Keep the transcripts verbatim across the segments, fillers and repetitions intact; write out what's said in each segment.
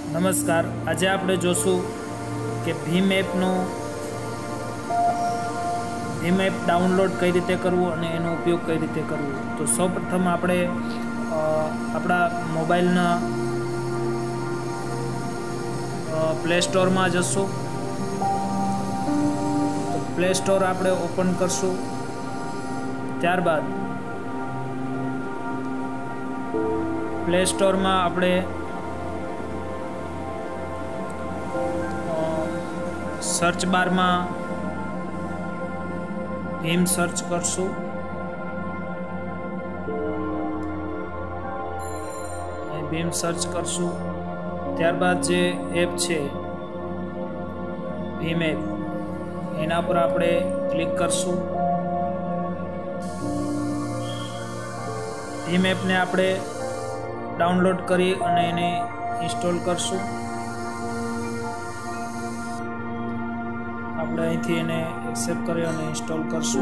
નમસ્કાર। આજે આપણે જોશું કે ભીમ એપનું ભીમ એપ ડાઉનલોડ કઈ રીતે કરવું અને એનો ઉપયોગ કઈ રીતે કરવો। તો સૌપ્રથમ આપણે આપણા મોબાઈલના પ્લે સ્ટોરમાં જશું। તો પ્લે સ્ટોર આપણે ઓપન કરશું। ત્યારબાદ પ્લે સ્ટોરમાં આપણે સર્ચ બારમાં ભીમ સર્ચ કરશું। ભીમ સર્ચ કરશું ત્યારબાદ જે એપ છે ભીમ એપ એના પર આપણે ક્લિક કરશું। ભીમ એપને આપણે ડાઉનલોડ કરી અને એને ઇન્સ્ટોલ કરશું। આપણે અહીંથી એને એક્સેપ્ટ કરી અને ઇન્સ્ટોલ કરશું।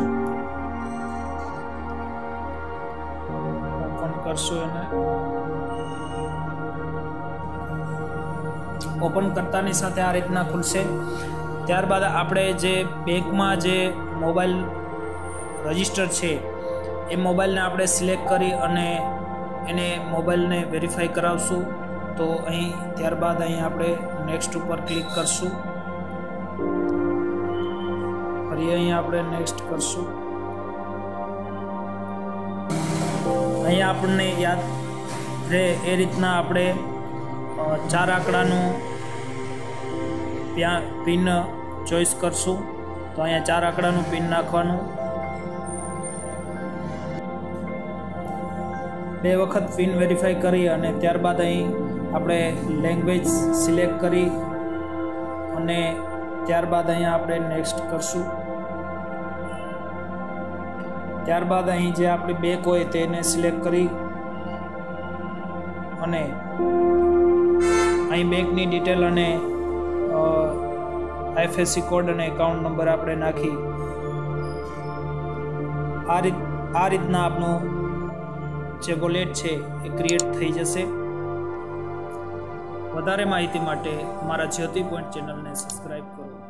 ઓપન કરશું। એને ઓપન કરતાની સાથે આ રીતના ખુલશે। ત્યારબાદ આપણે જે બેંકમાં જે મોબાઈલ રજિસ્ટર છે એ મોબાઈલને આપણે સિલેક્ટ કરી અને એને મોબાઈલને વેરીફાઈ કરાવશું। તો અહીં ત્યારબાદ અહીં આપણે નેક્સ્ટ ઉપર ક્લિક કરશું। ફરી અહીં આપણે નેક્સ્ટ કરશું। અહીંયા આપણને યાદ રહે એ રીતના આપણે ચાર આંકડાનું પિન ચોઈસ કરશું। તો અહીંયા ચાર આંકડાનું પિન નાખવાનું। બે વખત પિન વેરીફાઈ કરી અને ત્યારબાદ અહીં આપણે લેંગ્વેજ સિલેક્ટ કરી અને ત્યારબાદ અહીંયા આપણે નેક્સ્ટ કરશું। ત્યારબાદ અહીં જે આપણી બેંક હોય તેને સિલેક્ટ કરી અને અહીં બેંકની ડિટેલ અને આઈએફએસસી કોડ અને એકાઉન્ટ નંબર આપણે નાખી આ રીત આ રીતના આપનું જે વોલેટ છે એ ક્રિએટ થઈ જશે। વધારે માહિતી માટે અમારા જ્યોતિ પોઈન્ટ ચેનલને સબસ્ક્રાઈબ કરો।